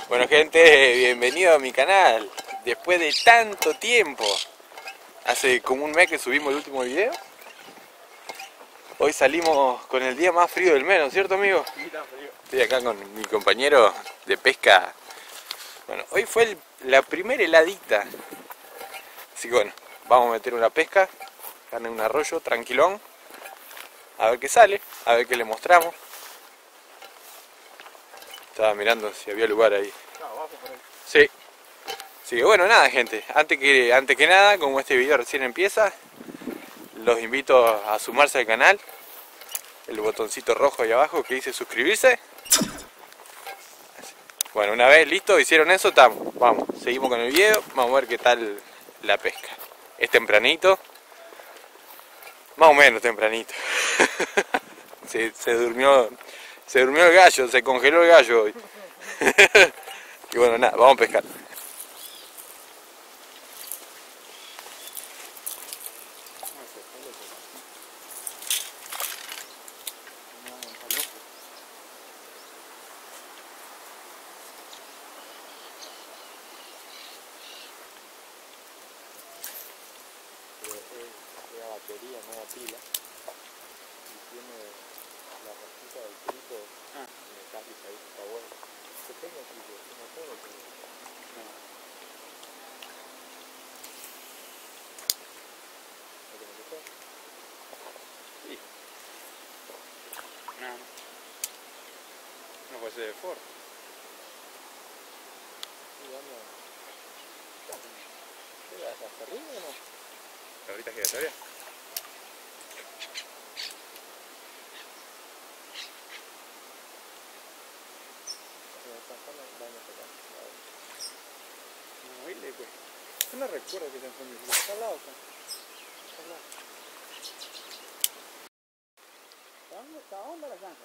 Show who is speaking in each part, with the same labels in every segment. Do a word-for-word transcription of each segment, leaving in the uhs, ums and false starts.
Speaker 1: Bueno gente, bienvenido a mi canal. Después de tanto tiempo, hace como un mes que subimos el último video. Hoy salimos con el día más frío del mes, ¿no es cierto, amigo?
Speaker 2: Sí, está frío.
Speaker 1: Estoy acá con mi compañero de pesca. Bueno, hoy fue el, la primera heladita. Así que bueno, vamos a meter una pesca acá en un arroyo, tranquilón. A ver qué sale, a ver qué le mostramos. Estaba mirando si había lugar ahí.
Speaker 2: No, abajo por ahí.
Speaker 1: Sí. Así que bueno, nada gente, antes que, antes que nada, como este video recién empieza, los invito a sumarse al canal. El botoncito rojo ahí abajo que dice suscribirse. Bueno, una vez listo, hicieron eso, estamos. Vamos, seguimos con el video, vamos a ver qué tal la pesca. Es tempranito. Más o menos tempranito. se, se durmió se durmió el gallo, se congeló el gallo hoy. Y bueno, nada, vamos a pescar. La batería, no la pila, y tiene la rosita del tripo ah. metálica ahí, está bueno. Que tengo tripo, no tengo tripo. No. ¿No te gustó? Sí. No. No puede ser de Ford. Sí, vamos. ¿Qué vas hasta arriba o no? ¿Cabrita giratoria? No, ahí le pues. Yo no recuerdo que te fue mi vida. Está al lado, está. Está al lado. ¿Está onda la cancha?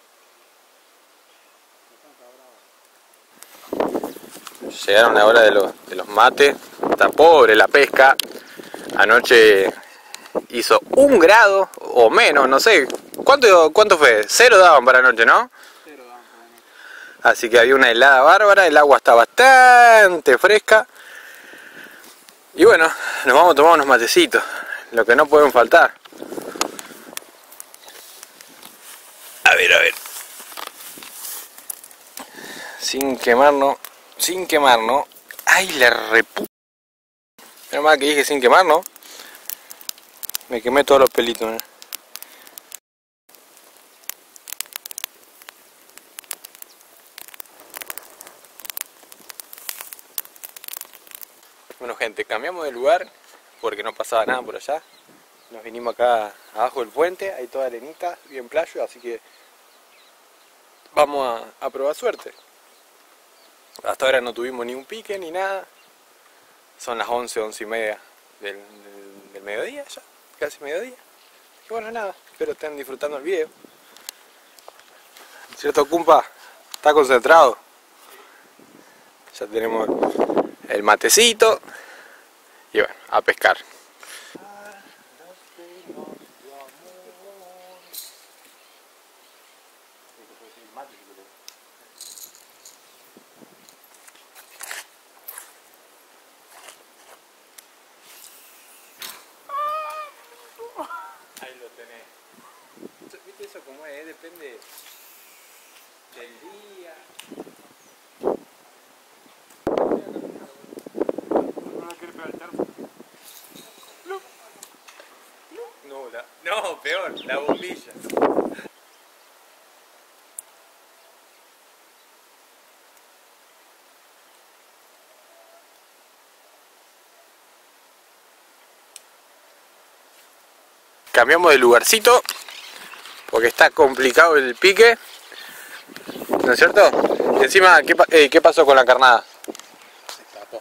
Speaker 1: La cancha brava. Llegaron la hora de los, de los mates. Está pobre la pesca. Anoche hizo un grado o menos, no sé. ¿Cuánto, cuánto fue? Cero daban para anoche, ¿no?
Speaker 2: Cero daban para anoche.
Speaker 1: Así que había una helada bárbara, el agua está bastante fresca. Y bueno, nos vamos a tomar unos matecitos, lo que no pueden faltar. A ver, a ver. Sin quemarnos, sin quemarnos. ¡Ay, la repu... Menos mal que dije sin quemarnos. Me quemé todos los pelitos, ¿eh? Bueno gente, cambiamos de lugar porque no pasaba nada por allá. Nos vinimos acá abajo del puente, hay toda arenita, bien playo, así que vamos a, a probar suerte. Hasta ahora no tuvimos ni un pique ni nada. Son las once, once y media del, del, del mediodía ya, casi mediodía. Y bueno, nada, espero estén disfrutando el video. ¿Cierto, cumpa? ¿Está concentrado? Ya tenemos el matecito. Y bueno, a pescar. Ahí lo tenés. ¿Viste eso como es? Depende del día.
Speaker 2: ¿No la quiere pegar el termo?
Speaker 1: No, la, no, peor, la bombilla. Cambiamos de lugarcito porque está complicado el pique, ¿no es cierto? Y encima, ¿qué, eh, ¿qué pasó con la carnada?
Speaker 2: Se escapó.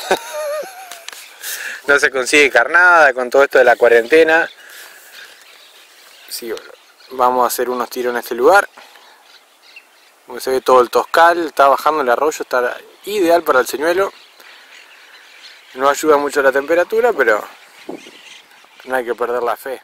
Speaker 1: No se consigue carnada con todo esto de la cuarentena. Sí, bueno, vamos a hacer unos tiros en este lugar. Como se ve todo el toscal, está bajando el arroyo, está ideal para el señuelo. No ayuda mucho la temperatura, pero no hay que perder la fe.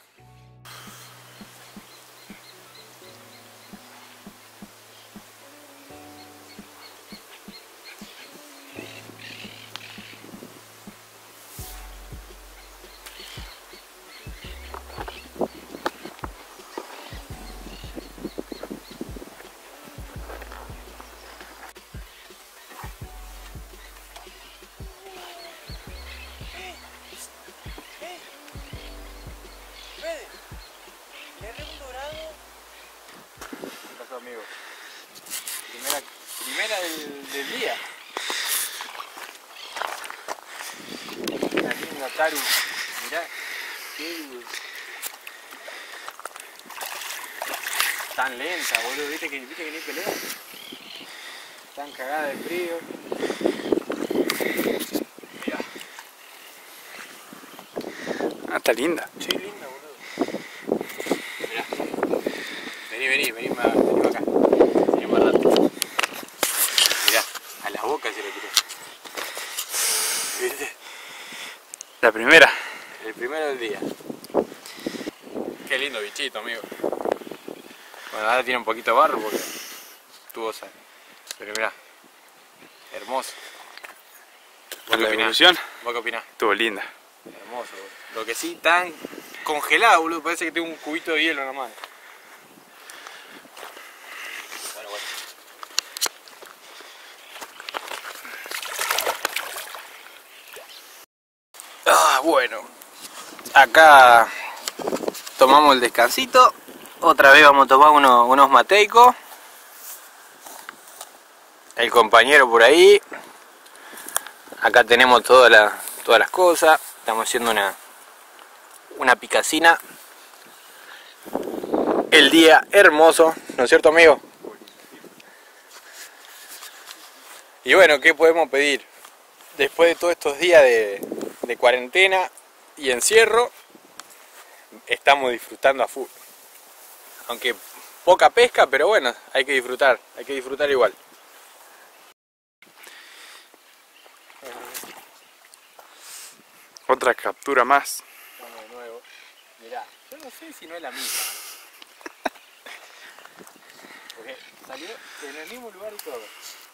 Speaker 1: del día. Una linda taru. Mirá, qué... tan lenta, boludo. ¿Viste que, viste que ni pelea? Tan cagada de frío. Mirá.
Speaker 3: Ah, está linda.
Speaker 1: Sí, linda, boludo. Mirá. Vení, vení, vení más, vení más acá. Vení más rato. Mirá, a la boca se lo tiré. ¿Viste?
Speaker 3: La primera.
Speaker 1: El primero del día. Qué lindo bichito, amigo. Bueno, ahora tiene un poquito de barro porque tuvo sal. Pero mirá, hermoso. ¿Vos qué
Speaker 3: La
Speaker 1: opinás?
Speaker 3: evolución
Speaker 1: ¿Vos qué opinás?
Speaker 3: estuvo linda.
Speaker 1: Hermoso, boludo. Lo que sí, tan congelado, boludo. Parece que tengo un cubito de hielo en la mano. Bueno, bueno. Ah, bueno. Acá tomamos el descansito. Otra vez vamos a tomar uno, unos mateicos. El compañero por ahí. Acá tenemos toda la, todas las cosas. Estamos haciendo una, una picacina. El día hermoso, ¿no es cierto, amigo? Y bueno, ¿qué podemos pedir? Después de todos estos días de, de cuarentena y encierro, estamos disfrutando a full. Aunque poca pesca, pero bueno, hay que disfrutar, hay que disfrutar igual.
Speaker 3: Otra captura más.
Speaker 1: Vamos de nuevo. Mirá, yo no sé si no es la misma. Porque salió en el mismo lugar y todo.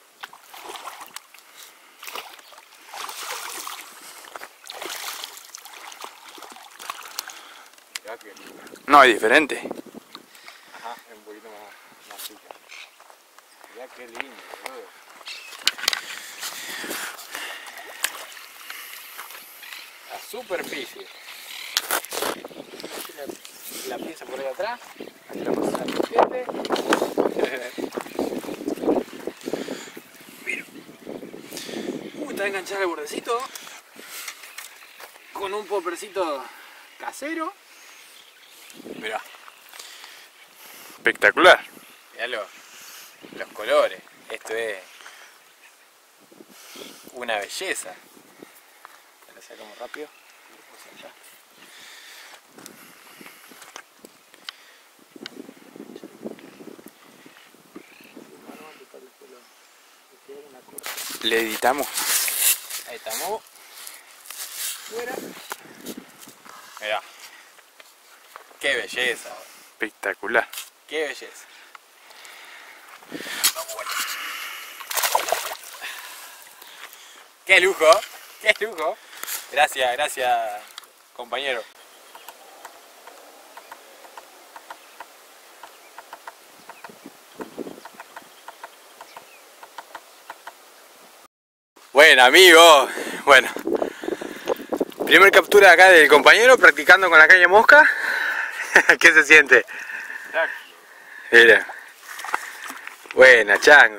Speaker 1: Mirá que...
Speaker 3: No, es diferente.
Speaker 1: Ajá, es un poquito más, más chica. Mirá qué lindo, boludo. La superficie. La, la pieza por ahí atrás. Aquí la pasamos al piquete. Mira. Uh, está enganchado el bordecito. Con un poppercito casero. Mirá.
Speaker 3: Espectacular.
Speaker 1: Mirá lo, los colores. Esto es una belleza. Lo sacamos rápido.
Speaker 3: Le editamos.
Speaker 1: Ahí estamos. Fuera. Mirá. Qué belleza.
Speaker 3: Espectacular.
Speaker 1: Qué belleza. Qué lujo. Qué lujo. Gracias, gracias, compañero. Bueno, amigos, bueno, primer captura acá del compañero practicando con la caña mosca. ¿Qué se siente? Mira. Buena, chango.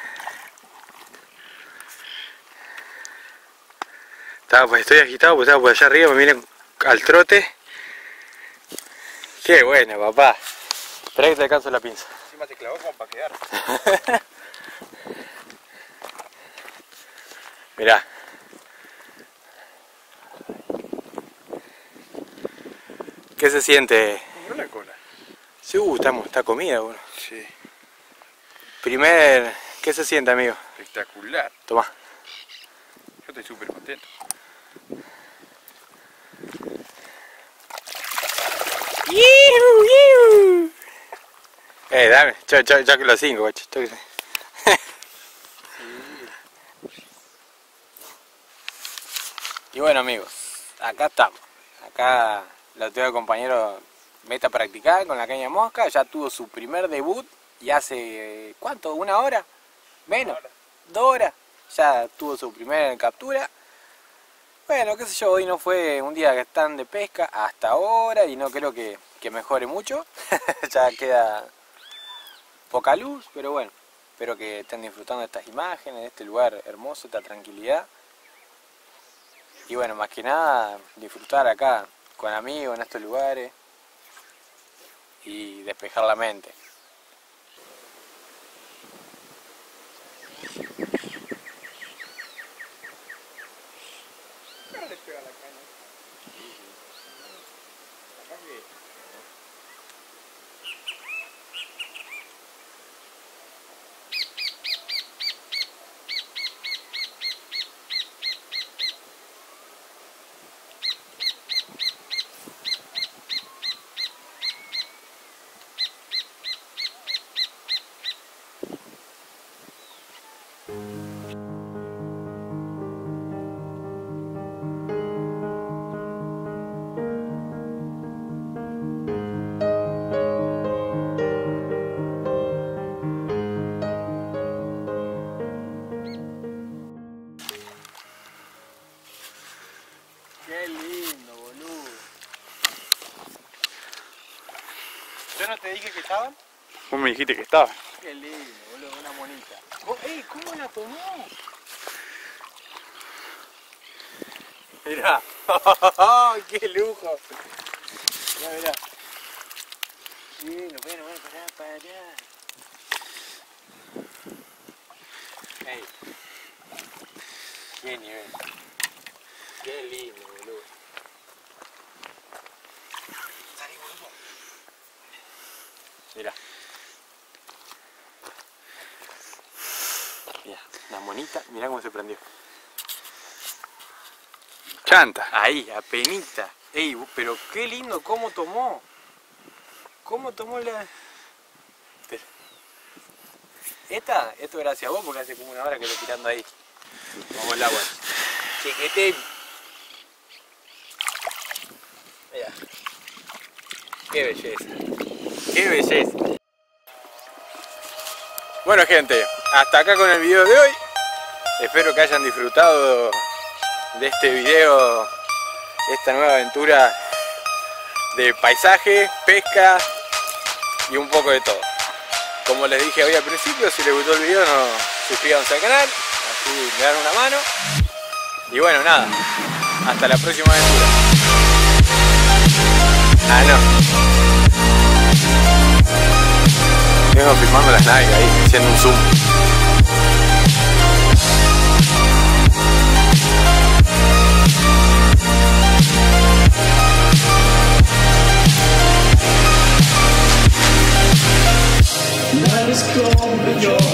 Speaker 1: Estaba, pues, estoy agitado porque estaba por allá arriba, me viene al trote. Qué buena, papá. Espera que te alcanzo la pinza.
Speaker 2: Encima te clavó como para quedar.
Speaker 1: Mirá. ¿Qué se siente?
Speaker 3: Mira la cola.
Speaker 1: Sí, uh, estamos, está comida, bueno.
Speaker 3: Sí.
Speaker 1: Primer... ¿Qué se siente, amigo?
Speaker 3: Espectacular.
Speaker 1: Tomá.
Speaker 3: Yo estoy súper contento.
Speaker 1: Eh, dame, yo, yo, yo que los cinco, guacho. Yo que sé. Y bueno, amigos, acá estamos. Acá lo tengo el compañero meta a practicar con la caña mosca. Ya tuvo su primer debut y hace, ¿cuánto? ¿Una hora? Menos, dos horas. Ya tuvo su primera captura. Bueno, qué sé yo, hoy no fue un día que están de pesca hasta ahora y no creo que, que mejore mucho. Ya queda poca luz, pero bueno, Espero que estén disfrutando de estas imágenes, de este lugar hermoso, esta tranquilidad. Y bueno, más que nada, disfrutar acá con amigos en estos lugares y despejar la mente. Qué lindo, boludo. ¿Yo no te dije que estaban?
Speaker 3: Vos me dijiste que estaba.
Speaker 1: Qué lindo, boludo, una monita. Oh, ¡ey! ¿Cómo la tomó? Mirá. ¡Qué lujo! Mirá, mirá. Bueno, bueno, bueno, pará, pará. ¡Ey! ¡Qué nivel! ¡Qué lindo, boludo! Salí, boludo. Mirá. Mirá, la monita, mirá cómo se prendió.
Speaker 3: Chanta.
Speaker 1: Ahí, apenita. Ey, pero qué lindo cómo tomó. ¿Cómo tomó la...? Esta, esto gracias a vos porque hace como una hora que estoy tirando ahí. Vamos al agua. Chiquitín. Mirá. Qué belleza. Qué belleza. Bueno gente, hasta acá con el video de hoy. Espero que hayan disfrutado de este video, esta nueva aventura de paisaje, pesca y un poco de todo. Como les dije hoy al principio, si les gustó el video, no suscríbanse al canal, así me dan una mano. Y bueno, nada, hasta la próxima aventura. Ah, no. Vengo filmando las naves ahí, haciendo un zoom.
Speaker 4: Let us go beyond.